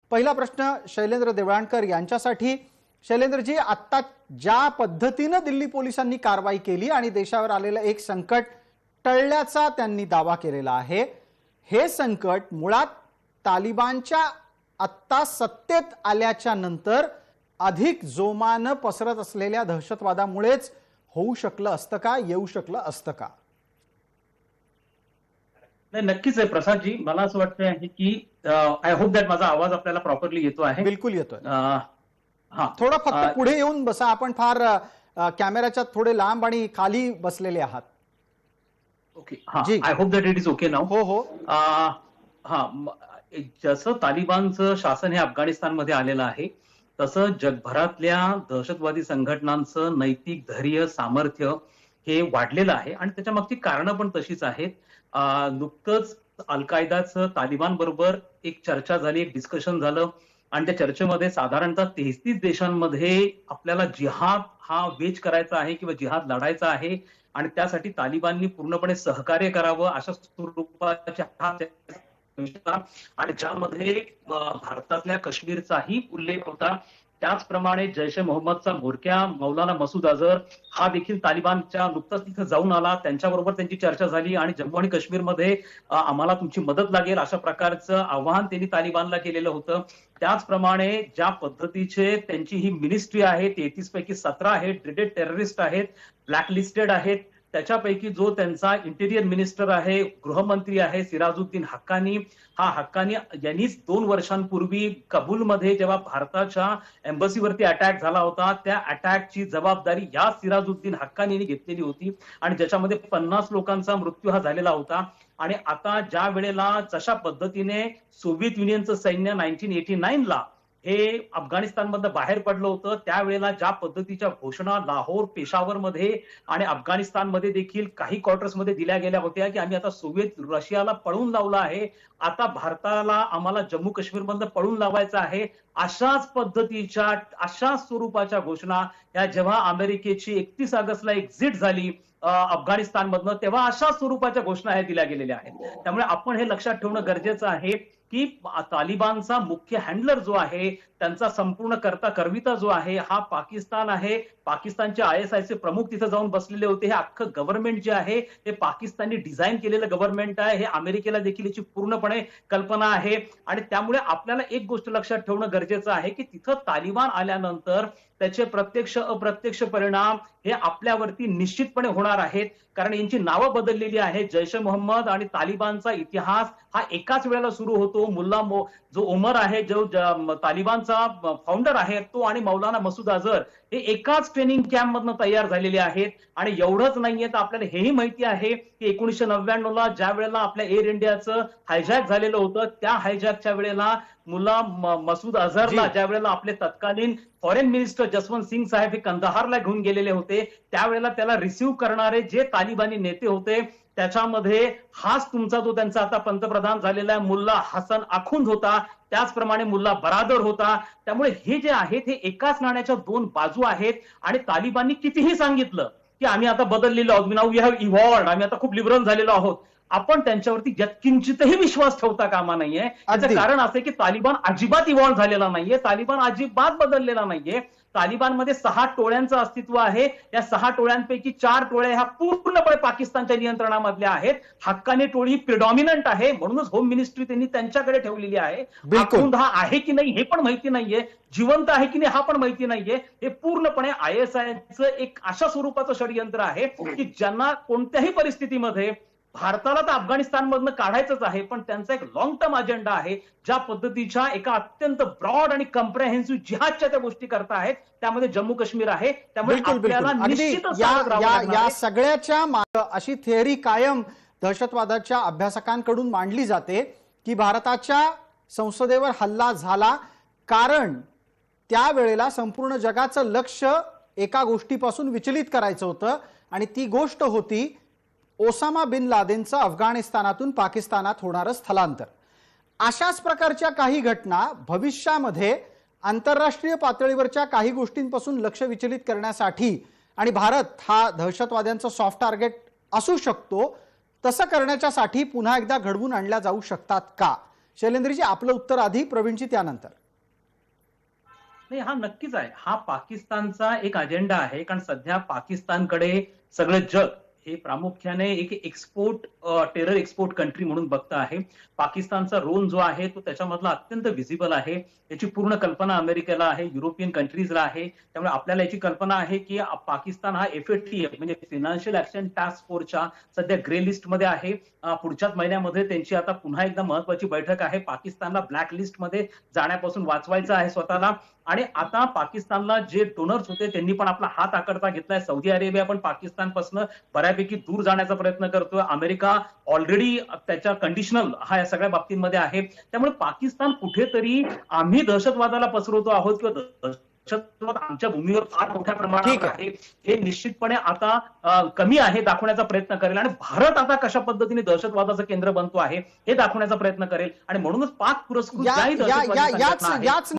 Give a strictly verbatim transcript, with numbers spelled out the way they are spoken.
पहिला प्रश्न शैलेंद्र देवळाणकर यांच्यासाठी। शैलेंद्रजी, आता ज्या पद्धतीने दिल्ली पोलिसांनी कारवाई केली आणि देशावर आलेलं एक संकट टळल्याचा त्यांनी दावा केलेला आहे, हे संकट मुळात तालिबानच्या आत्ता सत्तेत आल्याच्या नंतर अधिक जोमानं पसरत असलेल्या दहशतवादामुळेच होऊ शकलं असतं का, येऊ शकलं असतं का? नाही, नक्कीच आहे प्रसादजी। मला असं वाटतं आहे की आय होप दॅट माझा आवाज आपल्याला प्रॉपरली येतो आहे। बिलकुल येतोय। हां, थोडं फक्त पुढे येऊन बसा, आपण फार कॅमेराच्या थोडे लांब आणि खाली बसलेले आहात। ओके, हां, I hope that it is okay now. हो हो, हां, जसं तालिबानचं शासन हे अफगाणिस्तानमध्ये आलेलं आहे, तसं जगभरातल्या दहशतवादी संघटनांचं नैतिक धैर्य, सामर्थ्य हे वाढलेलं आहे आणि त्याच्या मागची कारणं पण तशीच आहेत। नुकतंच अल कायदाचं तालिबान बरोबर एक चर्चा झाली, एक डिस्कशन झालं आणि त्या चर्चेमध्ये साधारणतः तेहतीस देशांमध्ये आपल्याला जिहाद हा वेज करायचा आहे किंवा जिहाद लढायचा आहे आणि त्यासाठी तालिबाननी पूर्णपणे सहकार्य करावं अशा स्वरूपाच्या आणि ज्यामध्ये भारतातल्या काश्मीरचाही उल्लेख होता। त्याचप्रमाणे जैश ए मोहम्मदचा म्होरक्या मौलाना मसूद अझहर हा देखील तालिबानच्या नुकताच तिथे जाऊन आला, त्यांच्याबरोबर त्यांची चर्चा झाली आणि जम्मू आणि काश्मीरमध्ये आम्हाला तुमची मदत लागेल अशा प्रकारचं आवाहन त्यांनी तालिबानला केलेलं होतं। त्याचप्रमाणे ज्या पद्धतीचे त्यांची ही मिनिस्ट्री आहे, तेहतीस पैकी सतरा आहेत ड्रेडेड टेररिस्ट आहेत, ब्लॅकलिस्टेड आहेत, त्याच्यापैकी जो त्यांचा इंटेरियर मिनिस्टर आहे, गृहमंत्री आहे सिराजुद्दीन हक्कानी, हा हक्कानी यांनीच दोन वर्षांपूर्वी कबूलमध्ये जेव्हा भारताच्या एम्बसीवरती अटॅक झाला होता, त्या अटॅकची जबाबदारी या सिराजुद्दीन हक्कानी घेतलेली होती आणि ज्याच्यामध्ये पन्नास लोकांचा मृत्यू हा झालेला होता। आणि आता ज्या वेळेला जशा पद्धतीने सोव्हिएत युनियनचं सैन्य नाईन्टीन एटी नाईन ला हे अफगाणिस्तानमधनं बाहेर पडलं होतं, त्यावेळेला ज्या पद्धतीच्या घोषणा लाहोर, पेशावरमध्ये आणि अफगाणिस्तानमध्ये देखील काही क्वार्टर्समध्ये दिल्या गेल्या होत्या की आम्ही आता सोव्हिएत रशियाला पळून लावलं आहे, आता भारताला आम्हाला जम्मू काश्मीरमधनं पळून लावायचं आहे, अशाच पद्धतीच्या अशा स्वरूपाच्या घोषणा या जेव्हा अमेरिकेची एकतीस ऑगस्टला एक्झिट झाली अफगाणिस्तानमधनं, तेव्हा अशा स्वरूपाच्या घोषणा ह्या दिल्या गेलेल्या आहेत। त्यामुळे आपण हे लक्षात ठेवणं गरजेचं आहे की तालिबानचा मुख्य हँडलर जो आहे, त्यांचा संपूर्ण करता करविता जो आहे हा पाकिस्तान आहे। पाकिस्तानचे आय एस आयचे प्रमुख तिथे जाऊन बसलेले होते। हे अख्खं गव्हर्नमेंट जे आहे ते पाकिस्तानने डिझाईन केलेलं गव्हर्नमेंट आहे, हे अमेरिकेला देखील याची पूर्णपणे कल्पना आहे आणि त्यामुळे आपल्याला एक गोष्ट लक्षात ठेवणं गरजेचं आहे की तिथं तालिबान आल्यानंतर त्याचे प्रत्यक्ष अप्रत्यक्ष परिणाम हे आपल्यावरती निश्चितपणे होणार आहेत, कारण यांची नावं बदललेली आहेत। जैश ए मोहम्मद आणि तालिबानचा इतिहास हा एकाच वेळेला सुरू होतो। मुल्ला जो उमर आहे, जो तालिबानचा फाउंडर आहे, तो आणि मौलाना मसूद अझहर हे एकाच ट्रेनिंग कॅम्प मधनं तयार झालेले आहेत। आणि एवढंच नाहीये तर आपल्याला हेही माहिती आहे की एकोणीसशे नव्याण्णव ला ज्या वेळेला आपल्या एअर इंडियाचं हायजॅक झालेलं होतं, त्या हायजॅकच्या वेळेला मुल्ला मसूद अझहरला ज्या वेळेला आपले तत्कालीन फॉरेन मिनिस्टर जसवंत सिंग साहेब हे कंदाहारला घेऊन गेलेले होते, त्यावेळेला त्याला रिसीव्ह करणारे जे तालिबानी नेते होते त्याच्यामध्ये हाच तुमचा जो त्यांचा आता पंतप्रधान झालेला मुल्ला हसन अखुंद होता, त्याचप्रमाणे मुल्ला बरादर होता। त्यामुळे हे जे आहेत हे एकाच नाण्याच्या दोन बाजू आहेत आणि तालिबाननी कितीही सांगितलं की आम्ही आता बदललेलो आहोत, नाऊ वी हॅव इव्हॉल्व्ड, आम्ही आता खूप लिबरल झालेलो आहोत, आपण त्यांच्यावरती यत्किंचितही विश्वास ठेवता कामा नाहीये। याचं कारण असं की तालिबान अजिबात इव्हॉल्व्ह झालेला नाहीये, तालिबान अजिबात बदललेला नाहीये। तालिबानमध्ये सहा टोळ्यांचं अस्तित्व आहे, या सहा टोळ्यांपैकी चार टोळ्या ह्या पूर्णपणे पाकिस्तानच्या नियंत्रणामधल्या आहेत। हक्कानी टोळी प्रिडॉमिनंट आहे, म्हणूनच होम मिनिस्ट्री त्यांनी त्यांच्याकडे ठेवलेली आहे। अखुंद हा आहे की नाही हे पण माहिती नाहीये, जिवंत आहे की नाही हा पण माहिती नाहीये। हे पूर्णपणे आय एस आयचं एक अशा स्वरूपाचं षडयंत्र आहे की ज्यांना कोणत्याही परिस्थितीमध्ये भारताला तर अफगाणिस्तानमधनं काढायचंच आहे, पण त्यांचा एक लॉंग टर्म अजेंडा आहे। ज्या पद्धतीच्या एका अत्यंत ब्रॉड आणि कम्प्रेहेन्सिव्ह जिहादच्या त्या गोष्टी करता आहेत, त्यामध्ये जम्मू काश्मीर आहे। त्यामुळे आपल्याला निश्चितच या सगळ्याच्या अशी थिअरी कायम दहशतवादाच्या अभ्यासकांकडून मांडली जाते की भारताच्या संसदेवर हल्ला झाला कारण त्यावेळेला संपूर्ण जगाचं लक्ष एका गोष्टीपासून विचलित करायचं होतं आणि ती गोष्ट होती ओसामा बिन लादेनचं अफगाणिस्तानातून पाकिस्तानात होणारं स्थलांतर। अशाच प्रकारच्या काही घटना भविष्यामध्ये आंतरराष्ट्रीय पातळीवरच्या काही गोष्टींपासून लक्ष विचलित करण्यासाठी आणि भारत हा दहशतवाद्यांचा सॉफ्ट टार्गेट असू शकतो तसं करण्याच्यासाठी पुन्हा एकदा घडवून आणल्या जाऊ शकतात का? शैलेंद्रजी, आपलं उत्तर आधी, प्रवीणजी त्यानंतर. नाही, हा नक्कीच आहे. हा पाकिस्तानचा एक अजेंडा आहे, कारण सध्या पाकिस्तानकडे सगळं जग हे प्रामुख्याने एक एक्सपोर्ट टेरर एक्सपोर्ट कंट्री म्हणून बघतं आहे. पाकिस्तानचा रोल जो आहे तो त्याच्यामधला अत्यंत व्हिजिबल आहे. याची पूर्ण कल्पना अमेरिकेला आहे, युरोपियन कंट्रीजला आहे. त्यामुळे आपल्याला याची कल्पना आहे की पाकिस्तान हा एफ ए टी एफ म्हणजे फायनान्शियल ऍक्शन टास्क फोर्सच्या सध्या ग्रे लिस्ट मध्ये आहे. पुढच्याच महिन्यामध्ये त्यांची आता पुन्हा एकदा महत्वाची बैठक आहे. पाकिस्तानला ब्लॅक लिस्ट मध्ये जाण्यापासून वाचवायचं आहे स्वतःला. आणि आता पाकिस्तानला जे डोनर्स होते त्यांनी पण आपला हात आकडता घेतलाय. सौदी अरेबिया पण पाकिस्तानपासून बऱ्यापैकी दूर जाण्याचा प्रयत्न करतोय. अमेरिका ऑलरेडी त्याच्या कंडिशनल हा या सगळ्या बाबतींमध्ये आहे. त्यामुळे पाकिस्तान कुठेतरी आम्ही दहशतवादाला पसरवतो आहोत किंवा दहशतवाद आमच्या भूमीवर फार मोठ्या प्रमाणात आहे हे निश्चितपणे आता कमी आहे दाखवण्याचा प्रयत्न करेल. आणि भारत आता कशा पद्धतीने दहशतवादाचं केंद्र बनतो आहे हे दाखवण्याचा प्रयत्न करेल. आणि म्हणूनच पाक पुरस्कृत